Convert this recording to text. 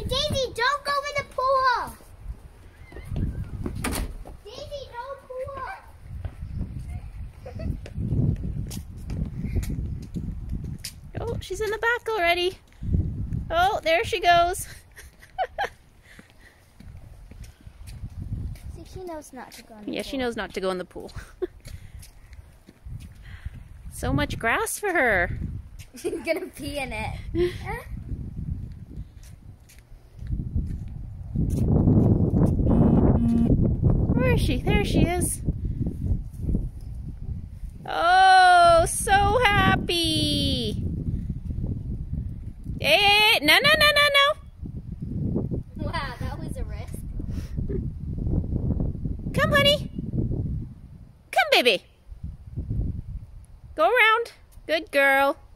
Daisy, don't go in the pool. Daisy, don't pool. Oh, she's in the back already. Oh, there she goes. See, she knows not to go in the pool. Yeah, she knows not to go in the pool. So much grass for her. She's gonna pee in it. Where is she? There she is. Oh, so happy. Hey, no, no, no, no, no. Wow, that was a risk. Come, honey. Come, baby. Go around. Good girl.